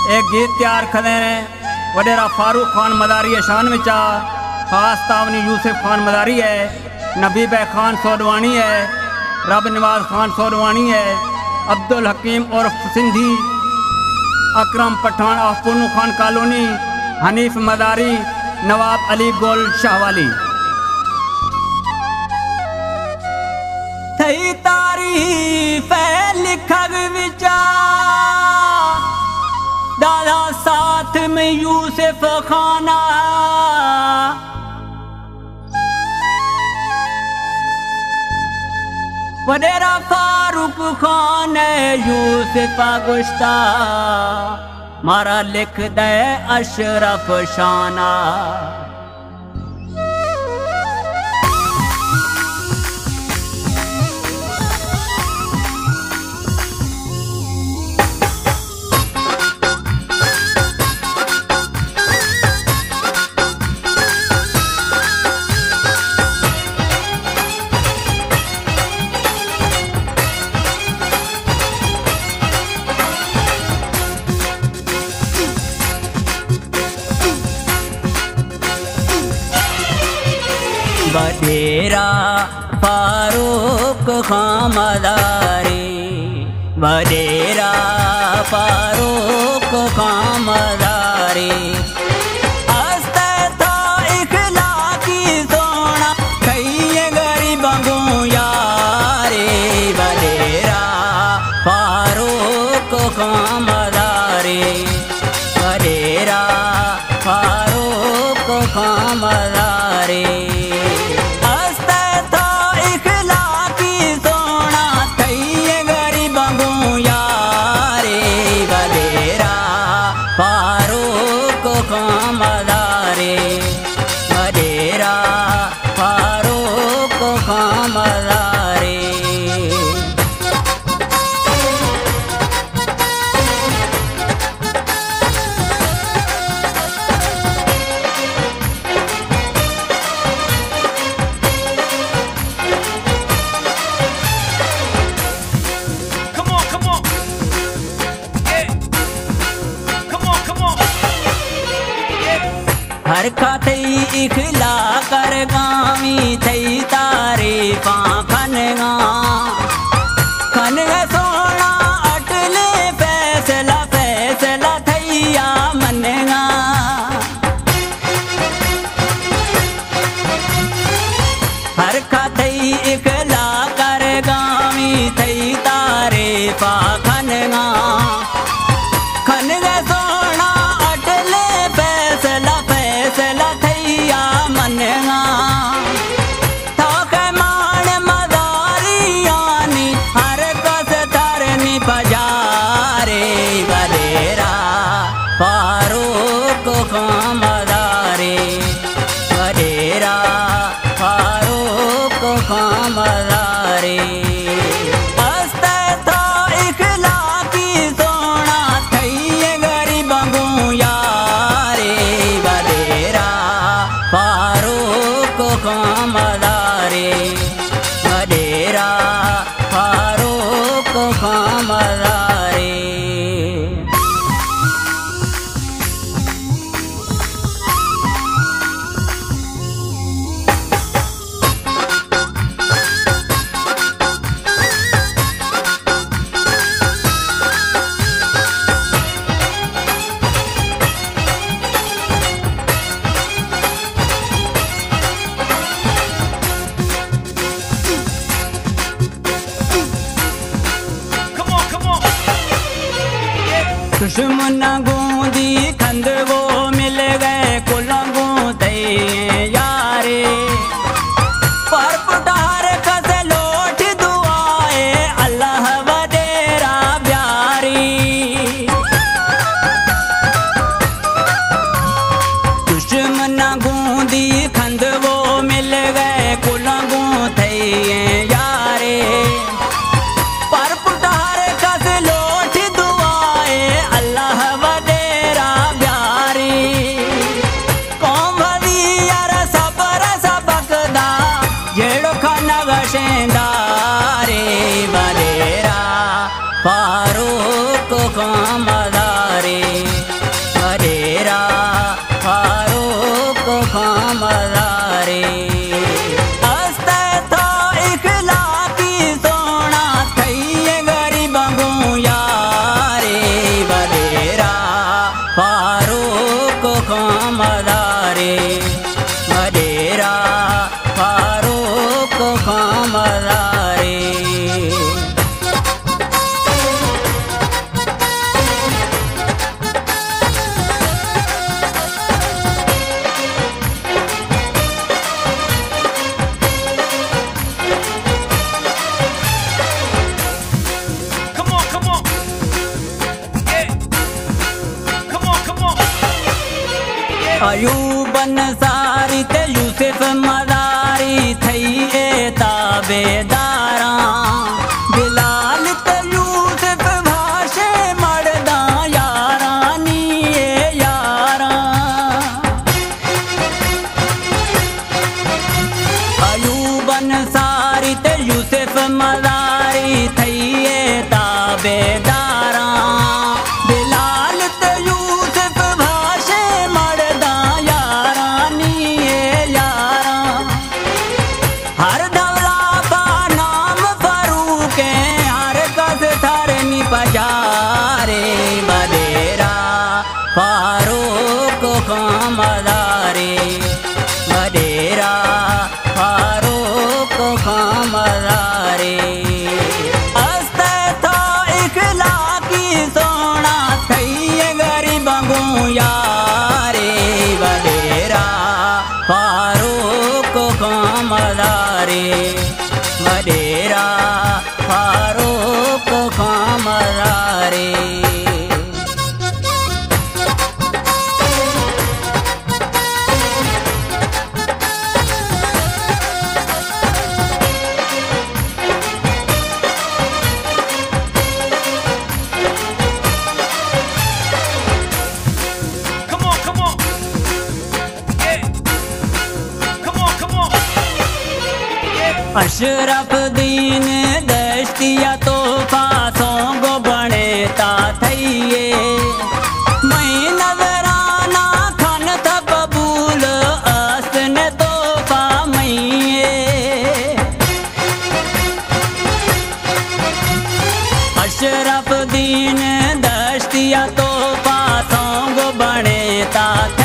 एक गीत तैयार करे ने वडेरा फारूक खान मदारी शान में चा खास तावनी यूसुफ खान मदारी है, नबीब खान सोडवानी है, रब नवाज खान सोडवानी है, अब्दुल हकीम और सिंधी, अकरम पठान ऑफ पुनू खान कॉलोनी, हनीफ मदारी, नवाब अली गोल शाहवाली। थई तारीफ लिखग विचा दादा साथ में यूसुफ खाना, वडेरा फारूक खान यूसुफ गुश्ता मारा लिख दे अशरफ शाना। वडेरा फारूक खान मदारी, वडेरा फारूक खान मदारी, हंसते था इखलाकी सोना कई गरीबों को यारे। वडेरा फारूक खान मदारी, वडेरा फारूक खान मदारी, फारूक खान मदारी, वडेरा फारूक खान मदारी। हर खाते इखला कर गामी थई तारीफा खनगा खनगा सोना अटले फैसला फैसला थैया मनगा। हर खाते इखला कर गामी थई तारीफा खनगा खनगा सोना अटले फैसला फैसला थैया मनगा। थोके मान मदारियानी हर कस धरनी बजारे। वडेरा फारूक खान मदारी, वडेरा फारूक खान मदारी, हंसते था इखलाकी सोना थई गरीबों को यारे। वडेरा फारूक खान मदारी, वडेरा फारूक खान मदारी। दुश्मन गूंदी खंद वो मिल गए कुलंगू ते यारे। पर पुटार कस लोट दुआए अल्लाह वडेरा प्यारी। दुश्मन गूंदी खंद वो मिल गए कुलंगू ते यारे। पर पुटार कस लोट दुआए अल्लाह वडेरा अयूब अंसारी ते यूसुफ मदारी थई ताबेदारा बिलाल ते यूसुफ भाषे मर्दा यारानी यारा अयूब अंसारी ते यूसुफ मदारी थई ताबेदारा बिलाल ते यूसुफ भाषे मर्दा यारानी यारा हर दौला बा नाम फरूक हर कस थरनी पजारे बडेरा फारूक खां मदारी बडेरा फारूक खां मदारी सोना थई गरीब यारे बडेरा फारूक खां मदारी बडेरा फारूक खां मदारी अशरफ दीन दश्तिया तो पासों गो बने ता थईए मैं नजराना खन था कबूल असन तो पा मैये अशरफ दीन दश्तिया तो पासों गो बने ता